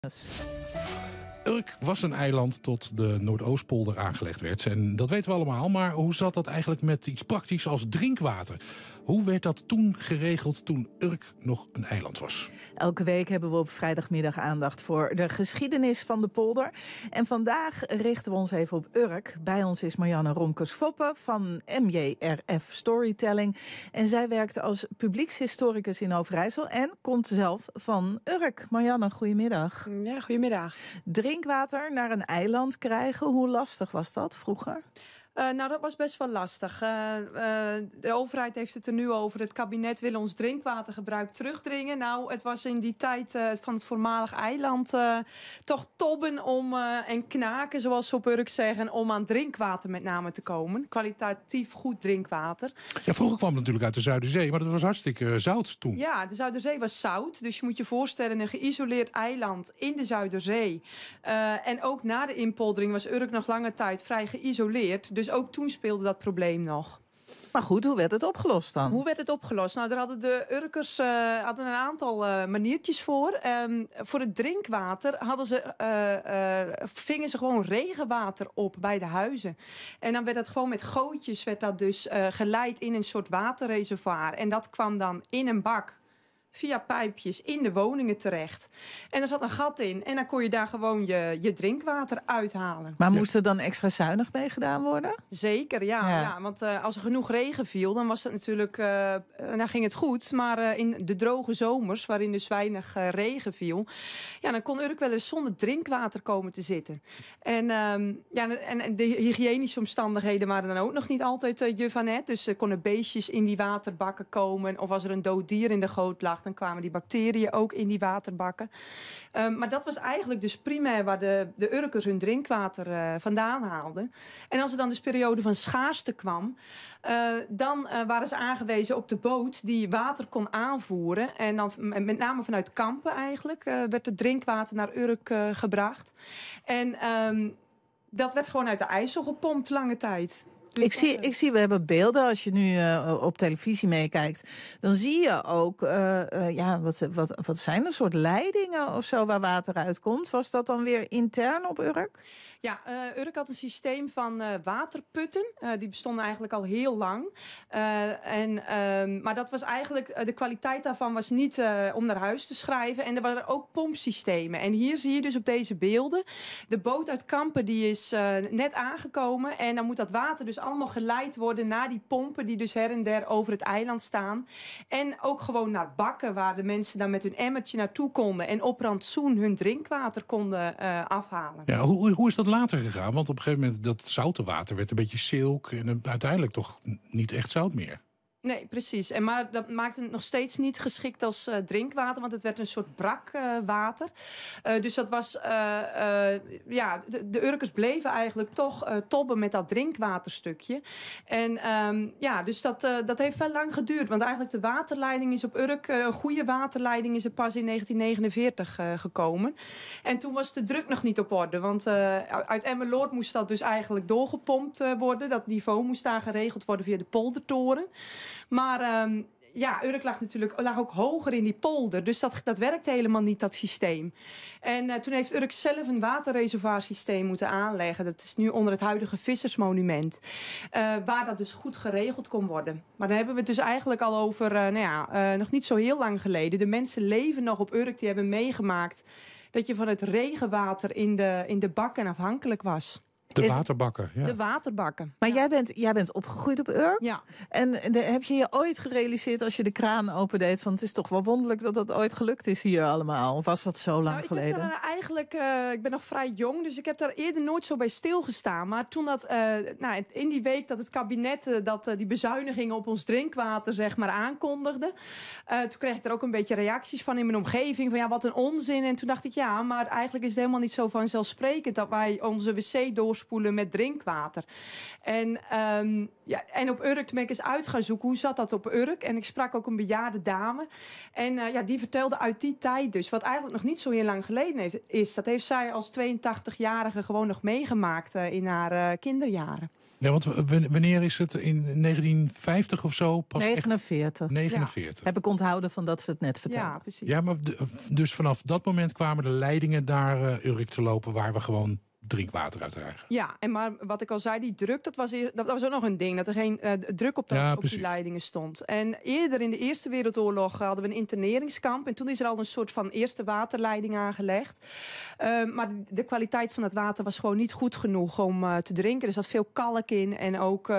Urk was een eiland tot de Noordoostpolder aangelegd werd. En dat weten we allemaal, maar hoe zat dat eigenlijk met iets praktisch als drinkwater? Hoe werd dat toen geregeld toen Urk nog een eiland was? Elke week hebben we op vrijdagmiddag aandacht voor de geschiedenis van de polder. En vandaag richten we ons even op Urk. Bij ons is Marianne Romkes-Foppe van MJRF Storytelling. En zij werkt als publiekshistoricus in Overijssel en komt zelf van Urk. Marianne, goedemiddag. Ja, goedemiddag. Drinkwater naar een eiland krijgen, hoe lastig was dat vroeger? Nou, dat was best wel lastig. De overheid heeft het er nu over. Het kabinet wil ons drinkwatergebruik terugdringen. Nou, het was in die tijd van het voormalig eiland toch tobben om en knaken, zoals ze op Urk zeggen, om aan drinkwater met name te komen. Kwalitatief goed drinkwater. Ja, vroeger kwam het natuurlijk uit de Zuiderzee, maar dat was hartstikke zout toen. Ja, de Zuiderzee was zout. Dus je moet je voorstellen, een geïsoleerd eiland in de Zuiderzee. En ook na de inpoldering was Urk nog lange tijd vrij geïsoleerd. Dus ook toen speelde dat probleem nog. Maar goed, hoe werd het opgelost dan? Hoe werd het opgelost? Nou, daar hadden de Urkers hadden een aantal maniertjes voor. Voor het drinkwater vingen ze gewoon regenwater op bij de huizen. En dan werd dat gewoon met gootjes geleid in een soort waterreservoir. En dat kwam dan in een bak via pijpjes in de woningen terecht. En er zat een gat in en dan kon je daar gewoon je drinkwater uithalen. Maar moest er dan extra zuinig mee gedaan worden? Zeker, ja. Want als er genoeg regen viel, dan was het natuurlijk, dan ging het goed. Maar in de droge zomers, waarin dus weinig regen viel, ja, dan kon Urk wel eens zonder drinkwater komen te zitten. En de hygiënische omstandigheden waren dan ook nog niet altijd juvanet. Dus er konden beestjes in die waterbakken komen. Of als er een dood dier in de goot lag, dan kwamen die bacteriën ook in die waterbakken. Maar dat was eigenlijk dus primair waar de Urkers hun drinkwater vandaan haalden. En als er dan dus periode van schaarste kwam, dan waren ze aangewezen op de boot die water kon aanvoeren. En dan met name vanuit Kampen eigenlijk werd het drinkwater naar Urk gebracht. En dat werd gewoon uit de IJssel gepompt lange tijd. Dus ik zie, we hebben beelden. Als je nu op televisie meekijkt, dan zie je ook, wat zijn er soort leidingen of zo waar water uitkomt? Was dat dan weer intern op Urk? Ja, Urk had een systeem van waterputten. Die bestonden eigenlijk al heel lang. Maar dat was eigenlijk, de kwaliteit daarvan was niet om naar huis te schrijven. En er waren ook pompsystemen. En hier zie je dus op deze beelden, de boot uit Kampen die is net aangekomen. En dan moet dat water dus allemaal geleid worden naar die pompen die dus her en der over het eiland staan. En ook gewoon naar bakken waar de mensen dan met hun emmertje naartoe konden. En op rantsoen hun drinkwater konden afhalen. Ja, hoe is dat later gegaan? Want op een gegeven moment dat zoute water werd een beetje zilk en uiteindelijk toch niet echt zout meer. Nee, precies. Maar dat maakte het nog steeds niet geschikt als drinkwater, want het werd een soort brak water. Dus dat was, de Urkers bleven eigenlijk toch tobben met dat drinkwaterstukje. En dus dat heeft wel lang geduurd, want eigenlijk de waterleiding is op Urk, een goede waterleiding is er pas in 1949 gekomen. En toen was de druk nog niet op orde, want uit Emmeloord moest dat dus eigenlijk doorgepompt worden. Dat niveau moest daar geregeld worden via de poldertoren. Maar Urk lag ook hoger in die polder. Dus dat werkte helemaal niet, dat systeem. En toen heeft Urk zelf een waterreservoirsysteem moeten aanleggen. Dat is nu onder het huidige vissersmonument. Waar dat dus goed geregeld kon worden. Maar dan hebben we het dus eigenlijk al over, nog niet zo heel lang geleden. De mensen leven nog op Urk, die hebben meegemaakt dat je van het regenwater in de bakken afhankelijk was. De waterbakken, ja. De waterbakken. Maar jij bent opgegroeid op Urk? Ja. En heb je je ooit gerealiseerd als je de kraan opendeed van het is toch wel wonderlijk dat dat ooit gelukt is hier allemaal? Of was dat zo lang geleden? Ik ben nog vrij jong, dus ik heb daar eerder nooit zo bij stilgestaan. Maar toen in die week dat het kabinet die bezuinigingen op ons drinkwater zeg maar aankondigde, toen kreeg ik er ook een beetje reacties van in mijn omgeving van ja, wat een onzin. En toen dacht ik ja, maar eigenlijk is het helemaal niet zo vanzelfsprekend dat wij onze wc doorspoelen met drinkwater. En Ja, en op Urk ben ik eens uit gaan zoeken. Hoe zat dat op Urk? En ik sprak ook een bejaarde dame. En die vertelde uit die tijd dus, wat eigenlijk nog niet zo heel lang geleden is. Dat heeft zij als 82-jarige gewoon nog meegemaakt in haar kinderjaren. Ja, want wanneer is het? In 1950 of zo? Pas 49. 49. Ja. Heb ik onthouden van dat ze het net vertelde. Ja, precies. Ja, maar dus vanaf dat moment kwamen de leidingen naar Urk te lopen, waar we gewoon drinkwater uit krijgen. Ja, maar wat ik al zei, die druk, dat was ook nog een ding. Dat er geen druk op die leidingen stond. En eerder in de Eerste Wereldoorlog hadden we een interneringskamp. En toen is er al een soort van eerste waterleiding aangelegd. Maar de kwaliteit van het water was gewoon niet goed genoeg om te drinken. Er zat veel kalk in en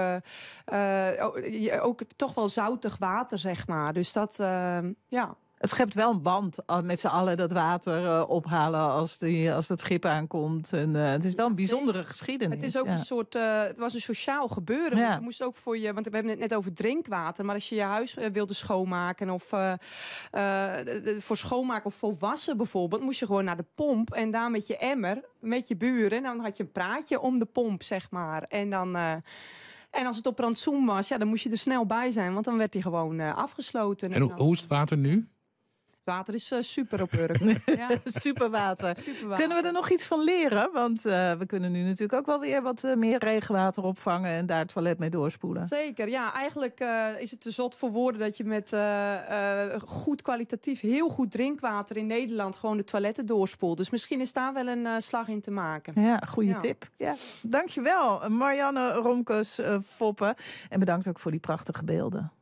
ook toch wel zoutig water, zeg maar. Dus dat, ja... Het schept wel een band met z'n allen dat water ophalen als het schip aankomt. En, het is wel een bijzondere geschiedenis. Het is ook een soort, het was een sociaal gebeuren. Ja. Je moest ook want we hebben het net over drinkwater. Maar als je je huis wilde schoonmaken of voor schoonmaken of voor wassen bijvoorbeeld, moest je gewoon naar de pomp en daar met je emmer, met je buren. En dan had je een praatje om de pomp, zeg maar. En dan... En als het op rantsoen was, dan moest je er snel bij zijn. Want dan werd hij gewoon afgesloten. En hoe is het water nu? Het water is super op Urk. Ja. Superwater. Kunnen we er nog iets van leren? Want we kunnen nu natuurlijk ook wel weer wat meer regenwater opvangen en daar het toilet mee doorspoelen. Zeker, ja. Eigenlijk is het te zot voor woorden dat je met goed kwalitatief, heel goed drinkwater in Nederland gewoon de toiletten doorspoelt. Dus misschien is daar wel een slag in te maken. Ja, goede tip. Ja. Dankjewel, Marianne Romkes-Foppe. En bedankt ook voor die prachtige beelden.